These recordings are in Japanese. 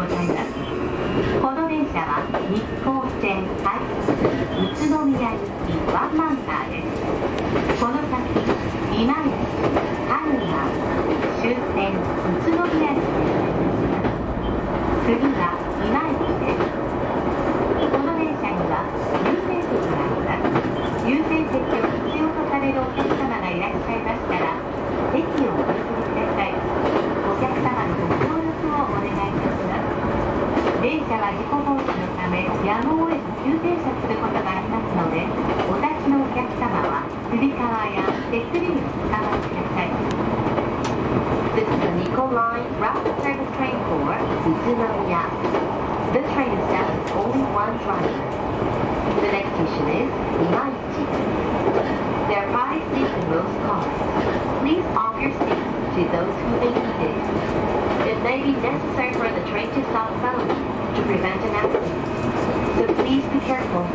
ございます。この電車は日光線快速宇都宮行きワンマンカーです。この先今市、鹿沼、終点宇都宮駅です。次は今市です。この電車には優先席があります。優先席を必要とされるお客様がいらっしゃいましたら席をお譲りください。お客様のご協力をお願いいたします。電車は事故防止のためやむを得ず急停車することがありますので、お立ちのお客様はつり革や手すりにお使わりください。This is the Nikko Line rapid service train for Utsunomiya. This train is staffed with only one driver. The next station is Imaichi. There are 5 seats in most cars. Please offer your seats to those who may need it. It may be necessary for the train to stop suddenly to prevent an accident, so please be careful.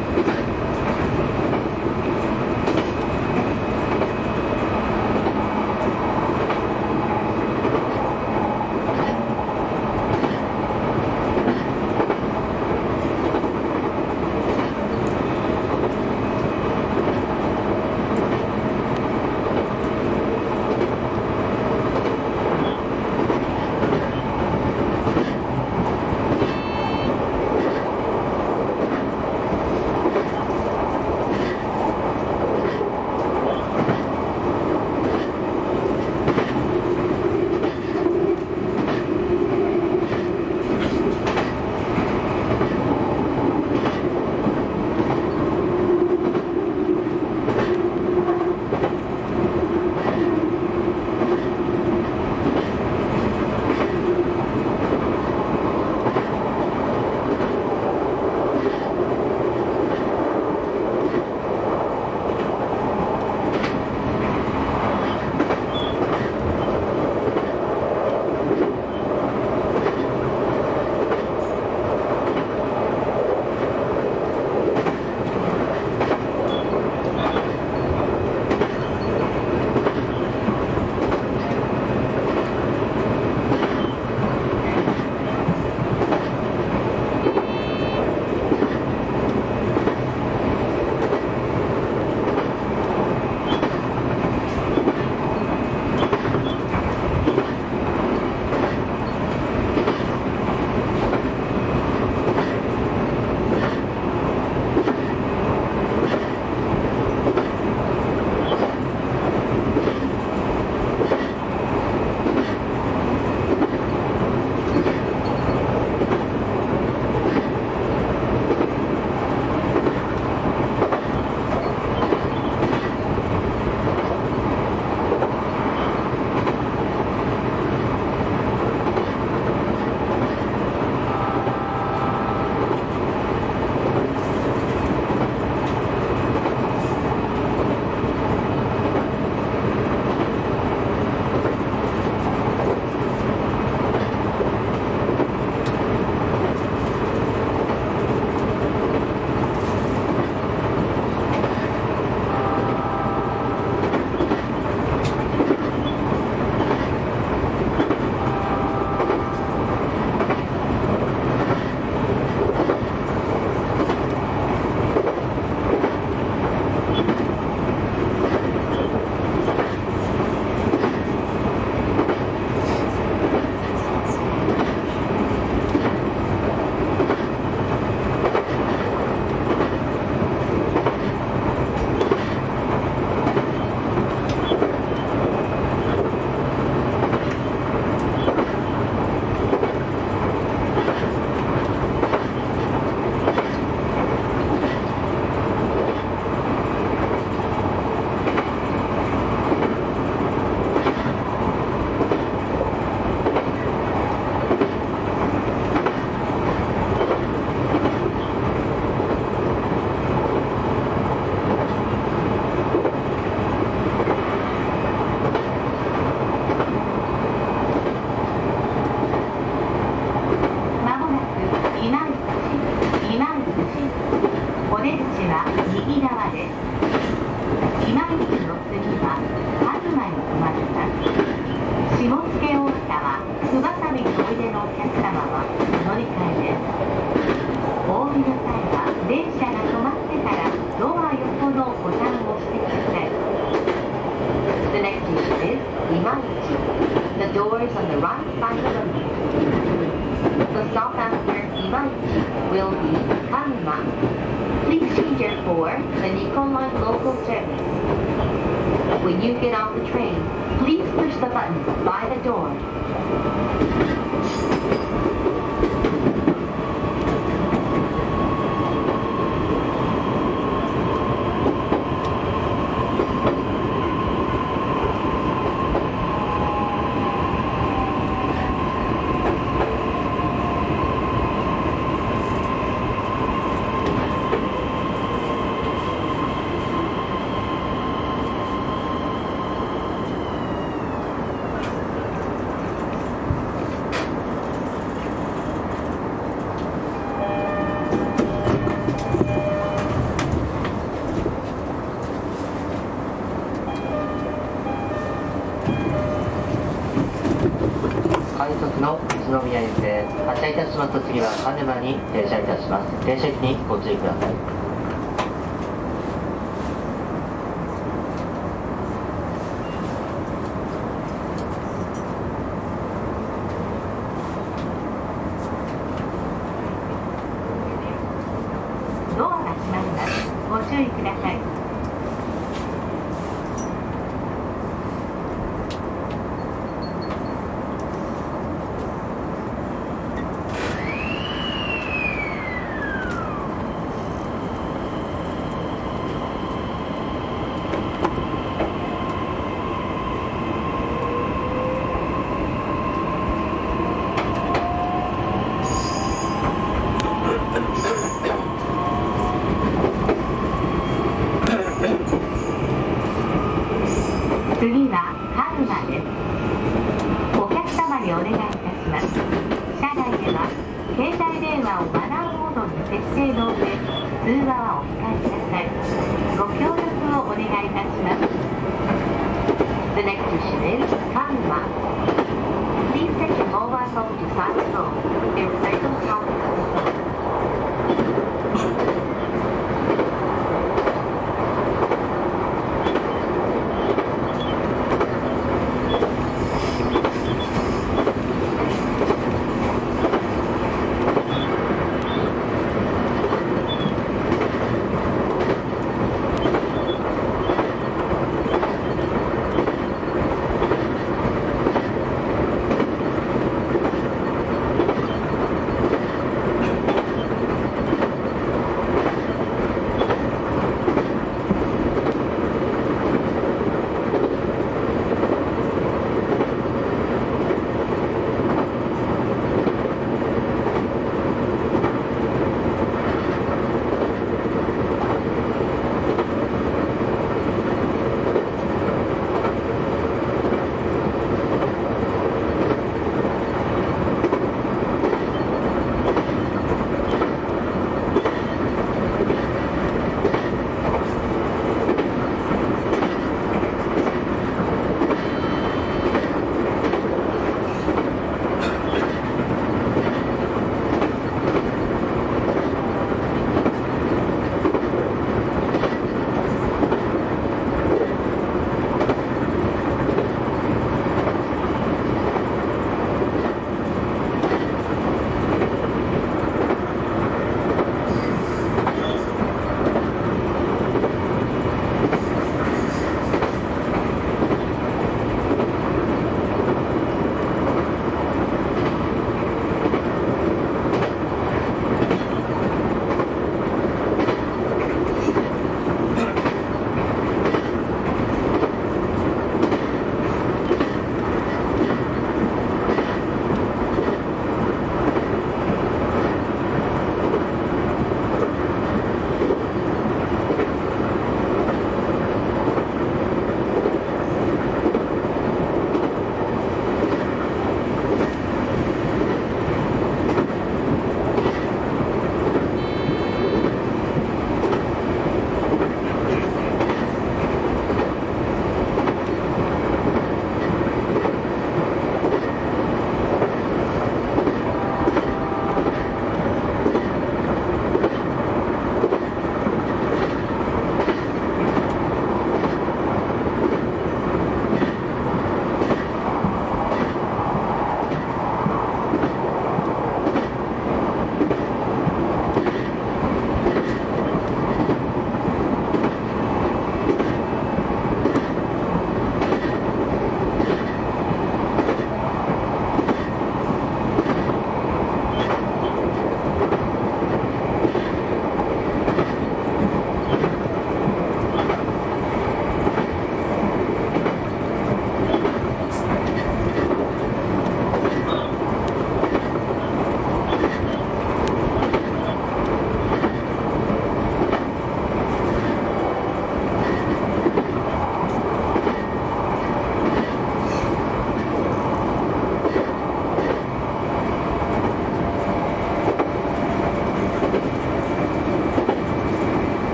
stop after Imaichi will be Kanma. Please change it for the Nikon Line local service. When you get off the train, please push the button by the door. 快速の宇都宮行きです。発車いたしますと次は鹿沼に停車いたします。停車駅にご注意ください。 ドアが閉まります。ご注意ください。次は鹿沼です。お客様にお願いいたします。車内では携帯電話をマナーモードに設定の上、通話はお控えください。ご協力をお願いいたします。The next station is Kanuma. Please set your mobile phone to silent mode. There is no sound. お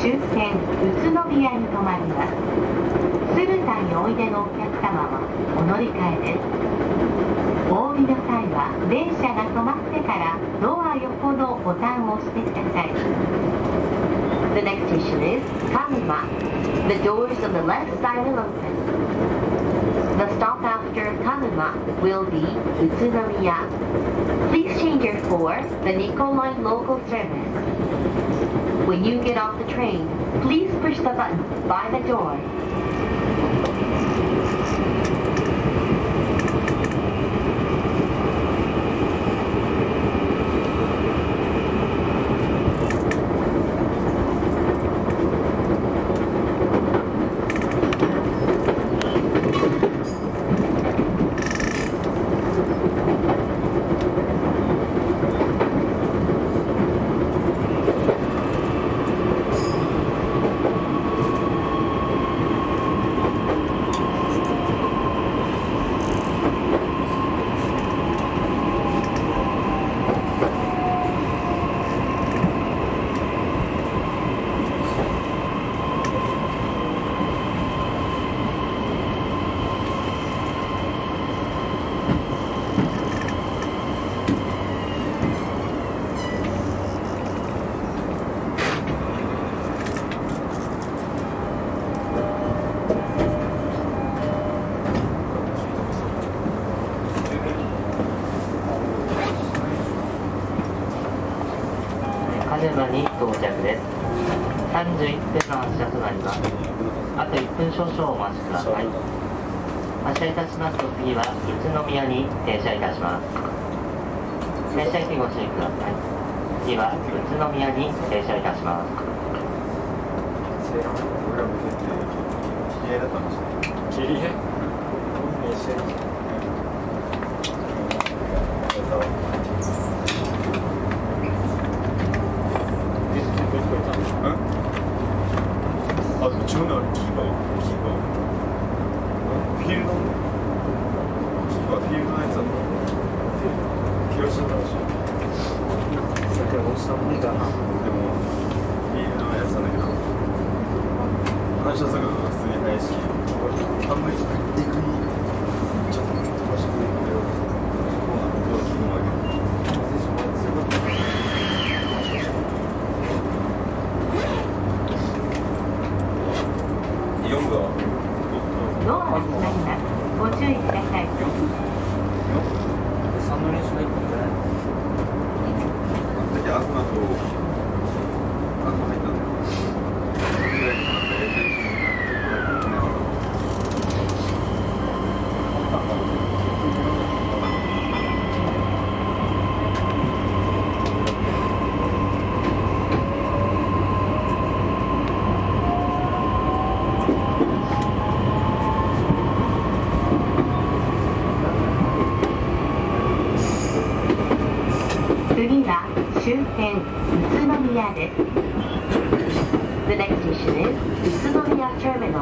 終点宇都宮に停まります。鶴田においでのお客様はお乗り換えです。お降りの際は電車が止まってからドア横のボタンを押してください。The next station is Kanuma. The doors on the left side will open. The stop after Kanuma will be Utsunomiya. Please change your for the Nikko Line local service. When you get off the train, please push the button by the door. 鹿沼に到着です。31分の発車となります。あと1分少々お待ちください。発車いたしますと次は宇都宮に停車いたします。停車駅ご注意ください。次は宇都宮に停車いたします。 切り絵あ、でも違うな、キーパーフィールドのやつだった広島だし先ほどしたもんだな。 でもフィールドのやつなんだけど反射速度が普通に速いし半分エクにちょっと飛ばしてくれるけどこう気分を上げる4がドアが閉まります。ご注意ください。 3の練習が1本じゃないの？ だけど東と東入ったんだよ。それぐらいかなってやりたいし次は終点宇都宮です。The next station is 宇都宮 Terminal.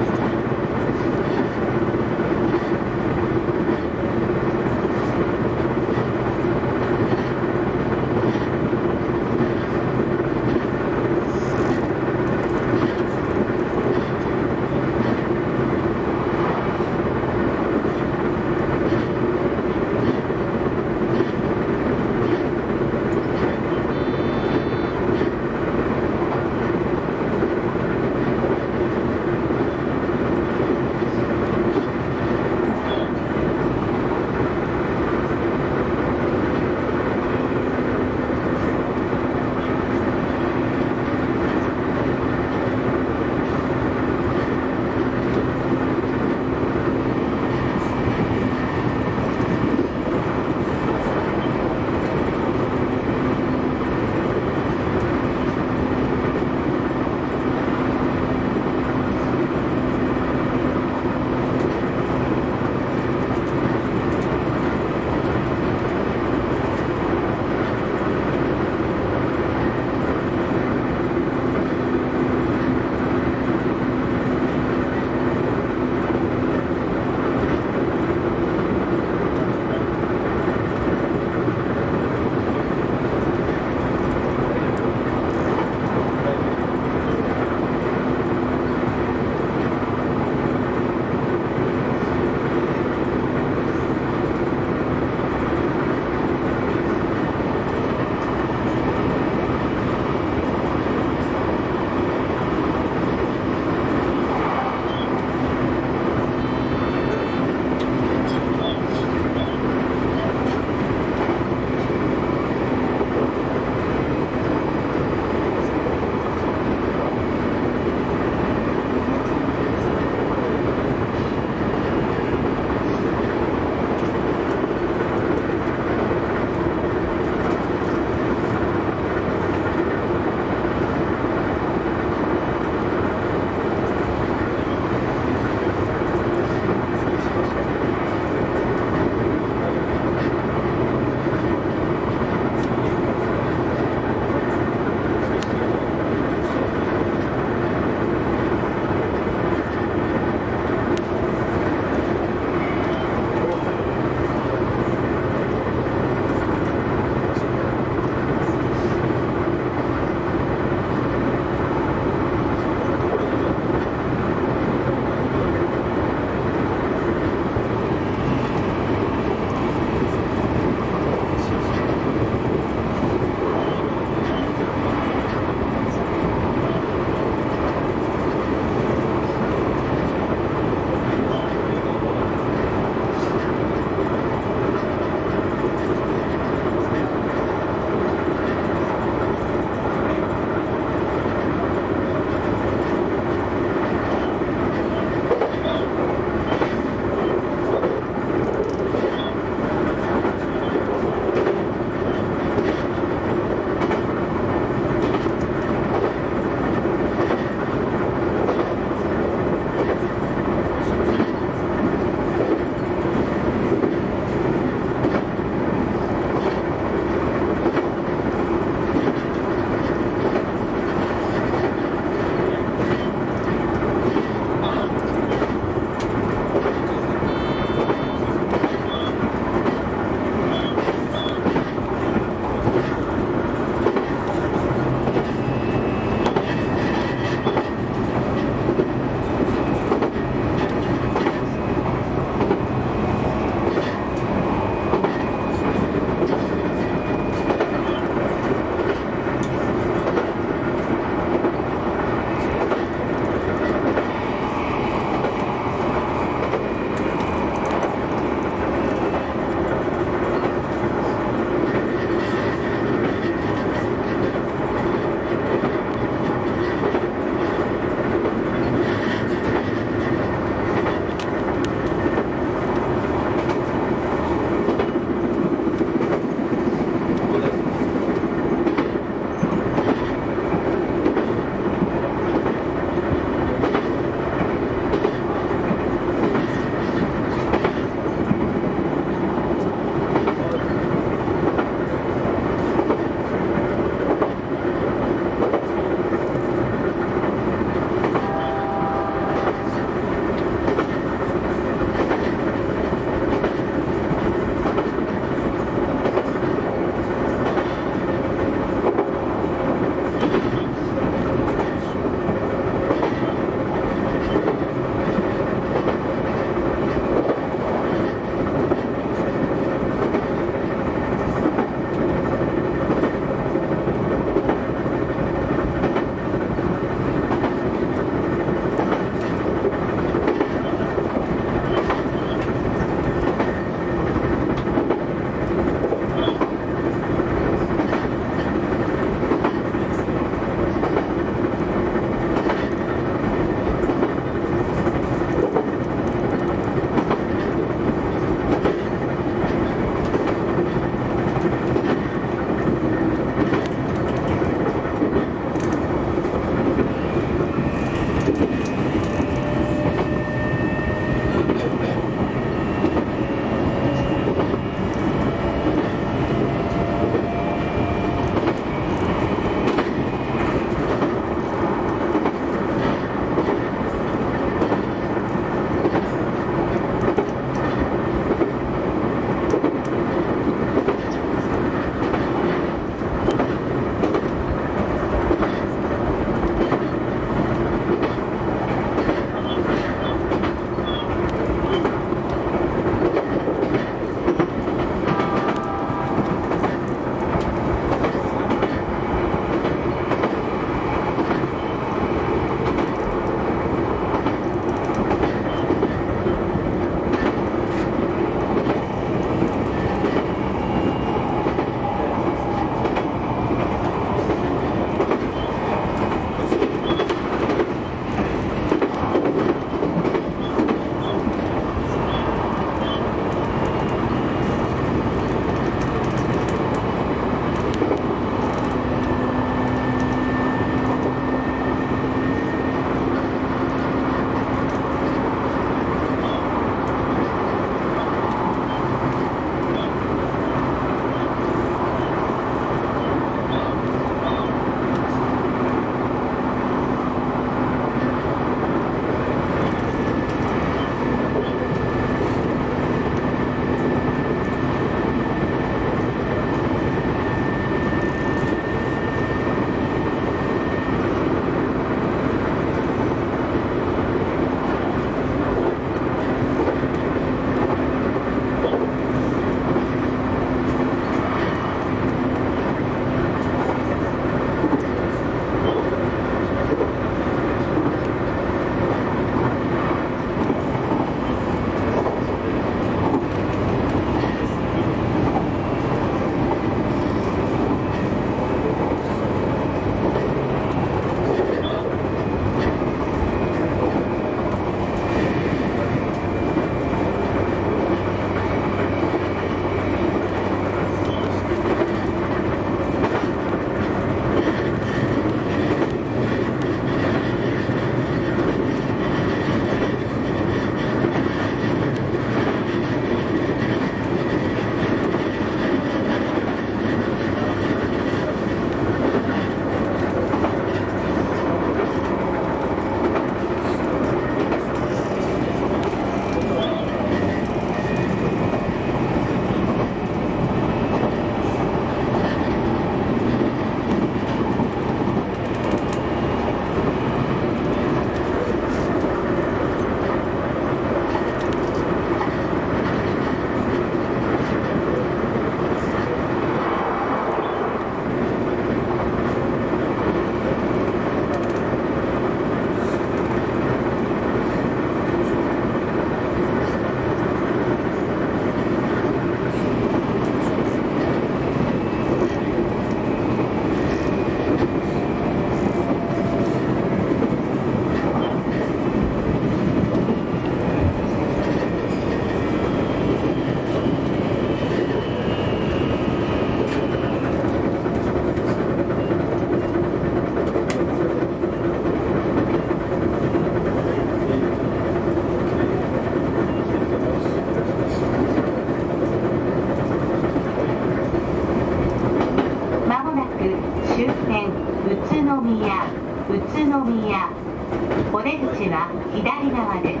宇都宮。お出口は左側です。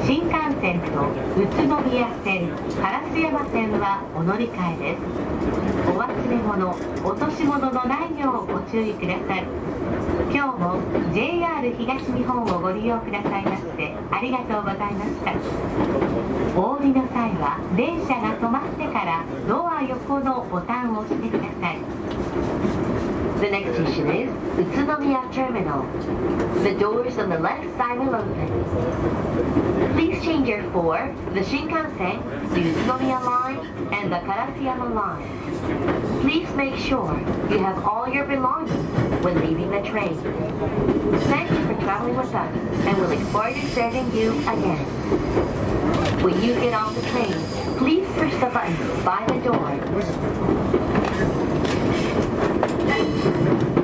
新幹線と宇都宮線、烏山線はお乗り換えです。お忘れ物、落とし物のないようご注意ください。今日も JR 東日本をご利用くださいましてありがとうございました。お降りの際は電車が止まってからドア横のボタンを押してください。The next station is Utsunomiya Terminal. The doors on the left side will open. Please change your for the Shinkansen, the Utsunomiya line, and the Karasuyama line. Please make sure you have all your belongings when leaving the train. Thank you for traveling with us, and we look forward to serving you again. When you get off the train, please push the button by the door.